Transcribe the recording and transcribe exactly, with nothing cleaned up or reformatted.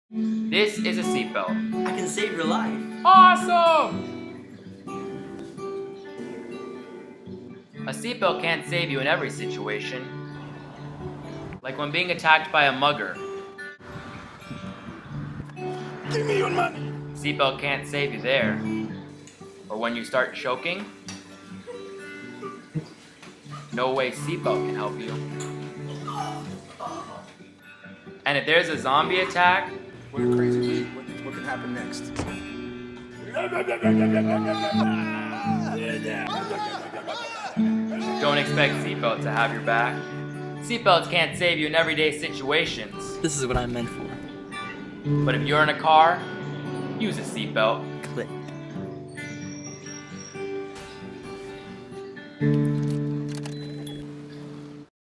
This is a seatbelt. I can save your life. Awesome! A seatbelt can't save you in every situation. Like when being attacked by a mugger. Give me your money. Seatbelt can't save you there. Or when you start choking. No way seatbelt can help you. And if there's a zombie attack, We're crazy. What, what can happen next? don't expect seatbelt to have your back. Seatbelts can't save you in everyday situations. This is what I'm meant for. But if you're in a car, use a seatbelt.